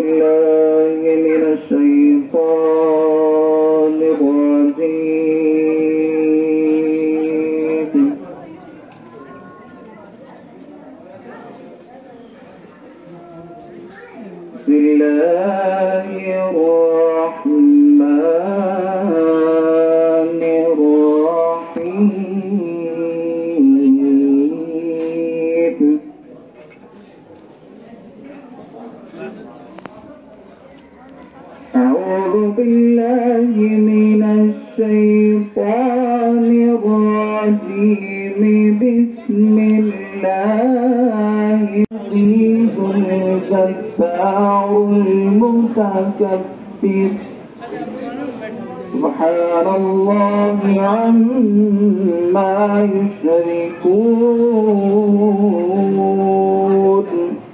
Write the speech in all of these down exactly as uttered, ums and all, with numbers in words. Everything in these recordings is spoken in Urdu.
بالله من الشيطان الرجيم. بسم الله الرحمن الرحيم. أعوذ بالله من الشيطان الرجيم. بسم الله العزيز الجبار المتكبر. سبحان الله عما يشركون.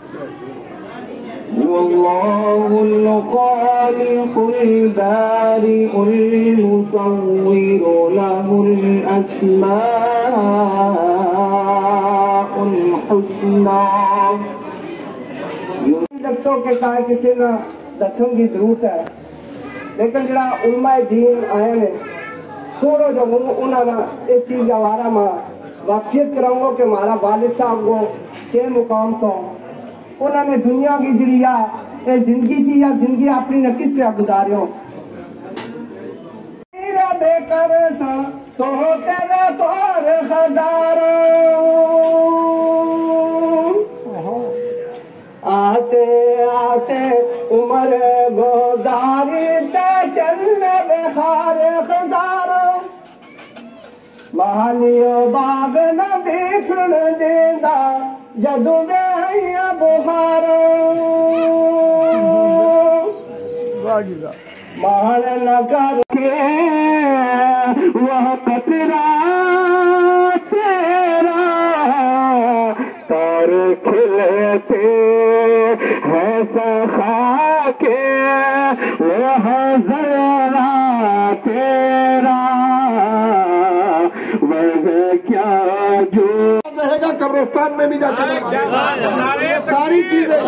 والله الخالق البارئ المصور له الأسماء الحسنى. دستوں کے کہا کسی نہ دسوں کی ضرورت ہے، لیکن جڑا علماء دین آئے نے تھوڑا جو انہوں نے اس چیز کا بارے میں واقفیت کراؤں گا کہ ہمارا والد صاحب کو کے مقام تو انہوں نے دنیا کی جڑی ہے زندگی تھی یا زندگی اپنی نے کس طرح گزارے ہو. بے کر سن تو تیرے پار ہزاروں آسے آسے عمر گزاری تے چلنے بخار خزاروں مالیو باغ نہ دیکھن دیندہ جدو ویہیا بخاروں مان نہ کر کے وہ قطرہ تیرا تار کھلتے ہے سخا کے وہ ذرا تیرا وہ کیا جو رہے گا قبرستان میں بھی جاتا ہے. ساری چیزیں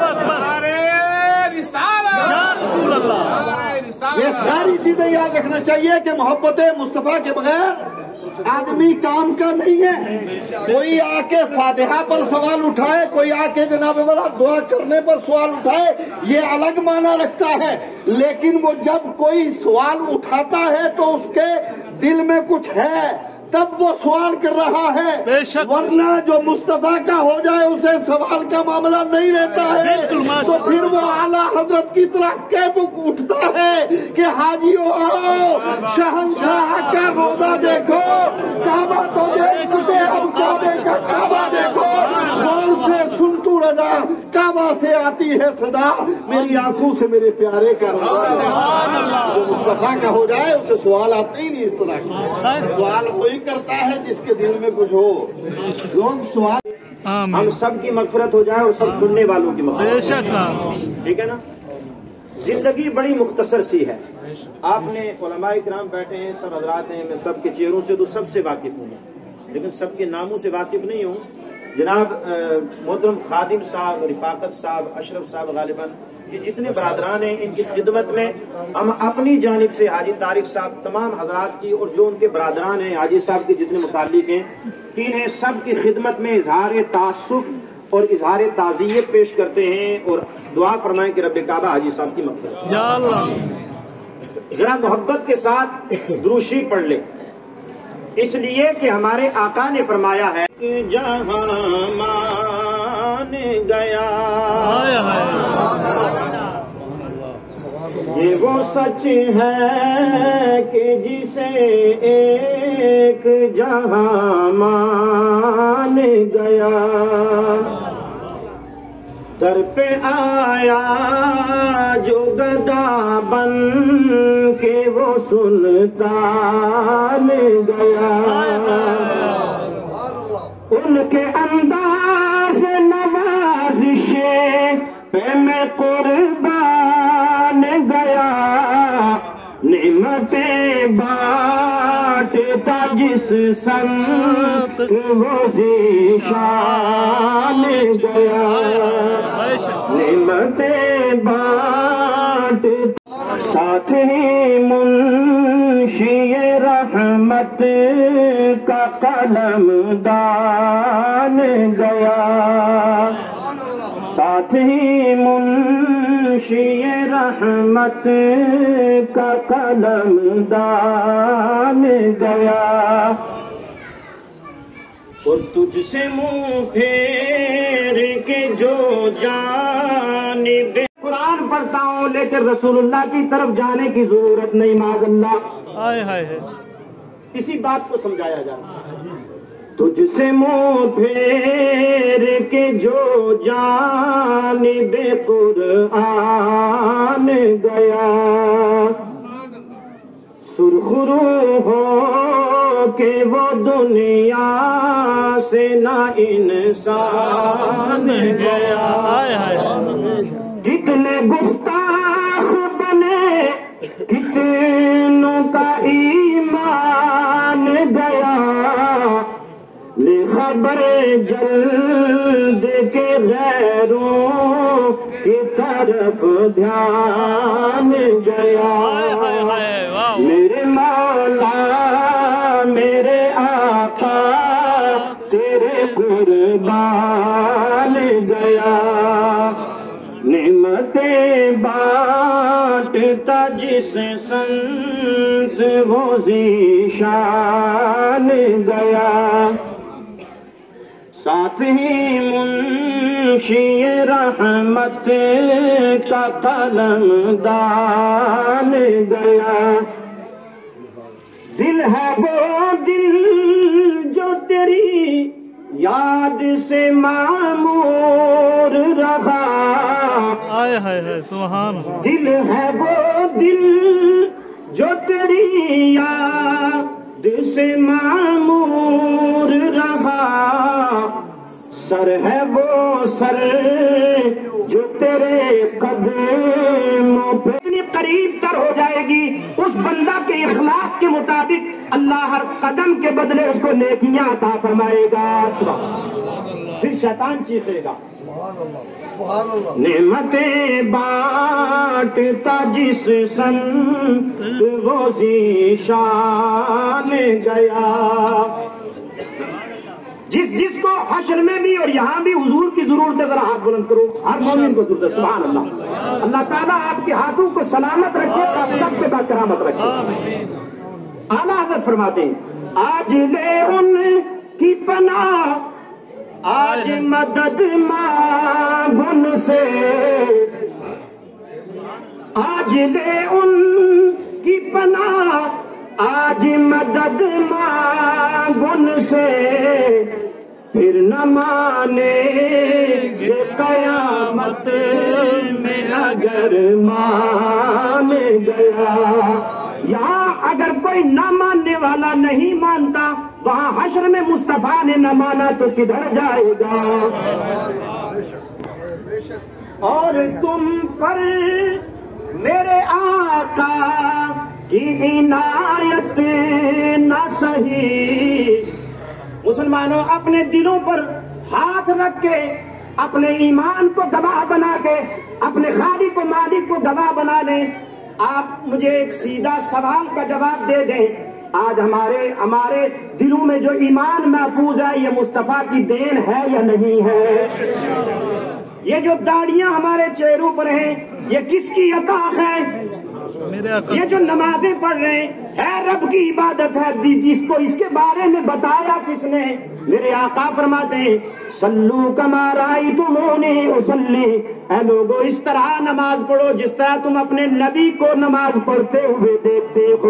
یہ ساری چیزیں یاد رکھنا چاہیے کہ محبت مصطفیٰ کے بغیر آدمی کام کا نہیں ہے. کوئی آ کے فاتحہ پر سوال اٹھائے، کوئی آ کے جناب والا دعا کرنے پر سوال اٹھائے، یہ الگ معنی رکھتا ہے. لیکن وہ جب کوئی سوال اٹھاتا ہے تو اس کے دل میں کچھ ہے تب وہ سوال کر رہا ہے، ورنہ جو مصطفیٰ کا ہو جائے اسے سوال کا معاملہ نہیں رہتا ہے. تو پھر وہ اعلیٰ حضرت کی طرح کیب اٹھتا ہے کہ حاجیو آؤ شہنشاہ کا روزہ دیکھو، کعبہ تو دیکھ چکے اب کعبے کا کعبہ دیکھو. غور سے سن تو رضا کعبہ سے آتی ہے صدا، میری آنکھوں سے میرے پیارے کا روزہ. جو مصطفیٰ کا ہو جائے اسے سوال آتے ہی نہیں. اس طرح سوال وہی کرتا ہے جس کے دل میں کچھ ہو. لوگ سوال ہم سب کی مغفرت ہو جائے اور سب سننے والوں کی مغفرت. ٹھیک ہے نا. زندگی بڑی مختصر سی ہے. آپ نے علماء کرام بیٹھے ہیں، سب حضرات ہیں، میں سب کے چہروں سے تو سب سے واقف ہوں لیکن سب کے ناموں سے واقف نہیں ہوں. جناب محترم خادم صاحب، رفاقت صاحب، اشرف صاحب، غالباً یہ جتنے برادران ہیں ان کی خدمت میں ہم اپنی جانب سے حاجی طارق صاحب، تمام حضرات کی اور جو ان کے برادران ہیں حاجی صاحب کے جتنے متعلق ہیں انہیں سب کی خدمت میں اظہار تاسف اور اظہار تعزیت پیش کرتے ہیں اور دعا فرمائیں کہ رب کعبہ حاجی صاحب کی مغفرت. ذرا محبت کے ساتھ دروشی پڑھ لیں، اس لیے کہ ہمارے آقا نے فرمایا ہے کہ جہاں مان گیا یہ وہ سچ ہے کہ جسے ایک جہاں مان گیا. در پہ آیا جو گدا بن کے وہ سلطان گیا. ان کے انداز نوازش پہ میں قربان گیا. نعمتیں بانٹتا جس سمت وہ ذیشان گیا. نعمتیں بانٹتا ساتھ ہی منشی رحمت کا قلم دان گیا، ساتھ ہی منشی رحمت کا قلم دان گیا، اور تجھ سے منہ پھیر کے جو جانب قرآن پڑھتا ہوں لیکن رسول اللہ کی طرف جانے کی ضرورت نہیں، معاذ اللہ۔ ہائے ہائے، اسی بات کو سمجھایا جاتا ہے۔ تجھ سے منہ پھیر کے جو جانب قرآن گیا، سرخرو ہو کہ وہ دنیا سے نہ انسان گیا، ہائے ہائے، کتنے گستاخ بنے کتنوں کا ایمان گیا، لے خبر جلد کے غیروں کی طرف دھیان گیا، میرے مولا میرے آقا تیرے قربان گیا، نعمتیں بانٹتا جس سنت وہ ذیشان گیا، ساتھ ہی منشی رحمت کا قلم دان گیا، دل ہے وہ دل جو تیری یاد سے معمور رہا، ہائے ہائے ہائے، سبحان اللہ، دل ہے وہ دل جو تیری یاد سے معمور رہا، سر ہے وہ سر جو تیرے قدموں پہ اتنی قریب تر ہو جائے گی اس بندہ کے اخلاص کے مطابق اللہ ہر قدم کے بدلے اس کو نیکیاں عطا فرمائے گا، پھر شیطان چیخے گا، نعمتیں بانٹتا جس سنت وہ ذیشان گیا، جس جس کو حشر میں بھی اور یہاں بھی حضور کی ضرورت ہے، ذرا ہاتھ بلند کرو، ہر مومن کو ضرورت ہے، سبحان اللہ۔ اللہ تعالیٰ آپ کے ہاتھوں کو سلامت رکھے اور آپ سب کے بعد کرامت رکھے۔ اعلیٰ حضرت فرماتے ہیں آج لے ان کی پناہ، آج مدد مانگ ان سے، آج لے ان کی پناہ، آج مدد مانگ ان سے، پھر نہ مانے گے قیامت میں اگر مان گیا، یہاں اگر کوئی نہ ماننے والا نہیں مانتا، وہاں حشر میں مصطفیٰ نے نہ مانا تو کدھر جائے گا، اور تم پر میرے آقا کی عنایت نہ سہی، مسلمانوں اپنے دلوں پر ہاتھ رکھ کے اپنے ایمان کو گواہ بنا کے اپنے خالق و مالک کو گواہ بنا لیں۔ آپ مجھے ایک سیدھا سوال کا جواب دے دیں، آج ہمارے ہمارے دلوں میں جو ایمان محفوظ ہے یہ مصطفیٰ کی دین ہے یا نہیں ہے؟ یہ جو داڑیاں ہمارے چہروں پر ہیں یہ کس کی عطا ہے؟ یہ جو نمازیں پڑھ رہے ہیں ہے رب کی عبادت ہے، جس کو اس کے بارے میں بتایا کس نے؟ میرے آقا فرماتے ہیں صلو کما رأیتمونی اصلی، اے لوگو اس طرح نماز پڑھو جس طرح تم اپنے نبی کو نماز پڑھتے ہوئے دیکھتے ہو،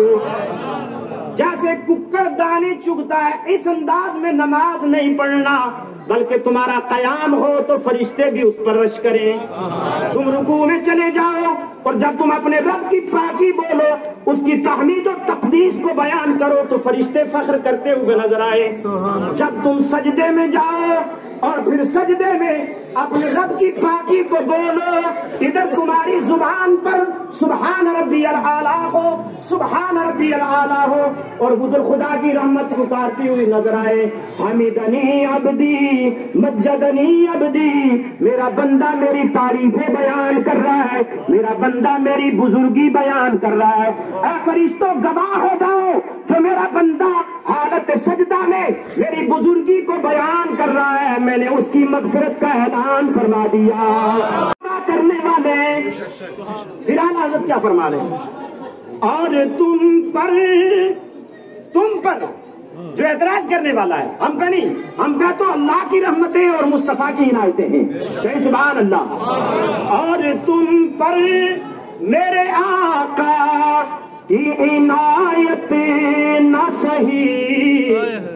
جیسے ککڑ دانے چگتا ہے اس انداز میں نماز نہیں پڑھنا، بلکہ تمہارا قیام ہو تو فرشتے بھی اس پر رش کریں، تم رکوع میں چلے جاؤ اور جب تم اپنے رب کی پاکی بولو، اس کی تحمید و تقدیس کو بیان کرو تو فرشتے فخر کرتے ہوئے نظر آئے، جب تم سجدے میں جاؤ اور پھر سجدے میں اپنے رب کی پاکی کو بولو، ادھر تمہاری زبان پر سبحان ربی الاعلیٰ ہو، سبحان ربی الاعلیٰ ہو، اور ادھر خدا کی رحمت پکارتی ہوئی نظر آئے، حمیدنی عبدی مجدنی عبدی، میرا بندہ میری تعریفیں بیان کر رہا ہے میرا بندہ میری بزرگی بیان کر رہا ہے. اے فرشتوں گواہ ہو جاؤ جو میرا بندہ حالت سجدہ میں میری بزرگی کو بیان کر رہا ہے میں نے اس کی مغفرت کا اعلان فرما دیا. کرنے والے پھر اعلیٰ حضرت کیا فرما رہے ہیں؟ اور تم پر تم پر جو اعتراض کرنے والا ہے ہم پہ نہیں، ہم پہ تو اللہ کی رحمتیں اور مصطفیٰ کی عنایتیں ہیں. سبحان اللہ. اور تم پر میرے آقا کی عنایت نہ سہی،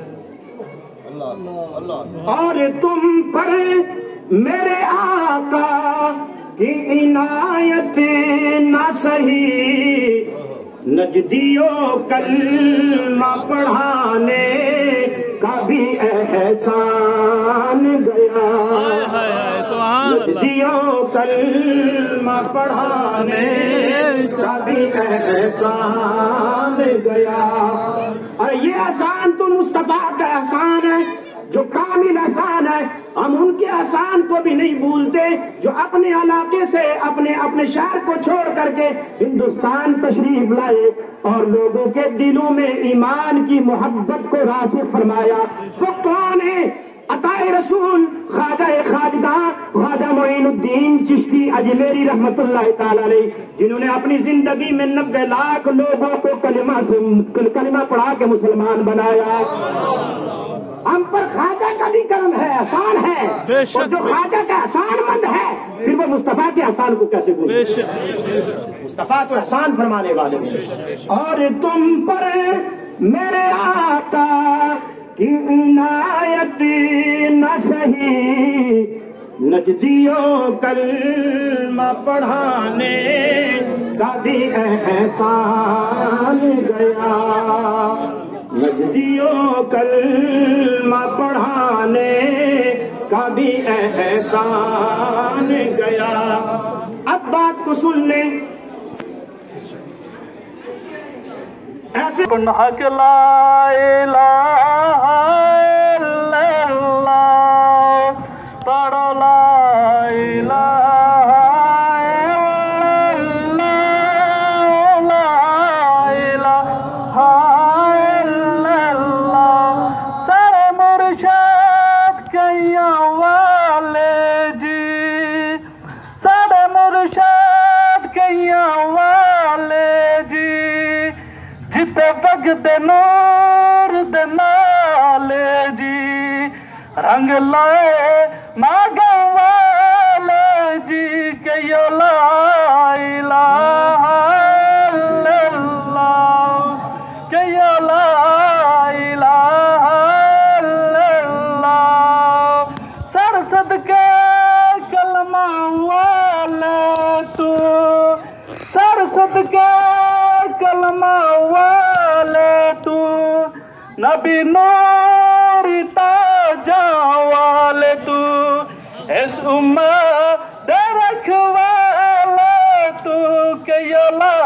اور تم پر میرے آقا کی عنایت نہ سہی، نجدیوں کلمہ پڑھانے کا بھی احسان گیا. نجدیوں کلمہ پڑھانے کا بھی احسان گیا. اور یہ احسان تو مصطفیٰ کا احسان ہے جو کامل احسان ہے. ہم ان کے احسان کو بھی نہیں بھولتے جو اپنے علاقے سے اپنے اپنے شہر کو چھوڑ کر کے ہندوستان تشریف لائے اور لوگوں کے دلوں میں ایمان کی محبت کو راسخ فرمایا. وہ کون ہے؟ عطائے رسول خواجہ خواجگاہ خواجہ معین الدین چشتی اجمیری رحمت اللہ تعالی علیہ، جنہوں نے اپنی زندگی میں نبے لاکھ لوگوں کو کلمہ سے کلمہ پڑھا کے مسلمان بنایا. ہم پر خواجہ کا بھی کرم ہے، احسان ہے، اور جو خواجہ کا احسان مند ہے پھر وہ مصطفیٰ کے احسان کو کیسے بھولے؟ مصطفیٰ کو احسان فرمانے والے. اور تم پر میرے آقا کی عنایت نہ سہی، نجدیوں کلمہ پڑھانے کا بھی احسان گیا. نجدیوں کلمہ پڑھانے کا بھی احسان گیا. اب بات کو سن لیں. ایسے حق لا الہ الا اللہ پڑھو لا الہ الا اللہ لا الہ الا اللہ. سارے مرشد کئیاں والے جی، سارے مرشد کئیاں والے جی، جتے بگدے نور دے نالے جی، رنگ لائے ماگا والے جی، کئیو لا الہ الا اللہ، کئیو لا الہ الا اللہ. سر صدقے کلمہ والے تو، سر صدقے کلمہ والے تو، نبی نور تاجا والے تو، اس امت دے رکھوالے تو، کہ یا لا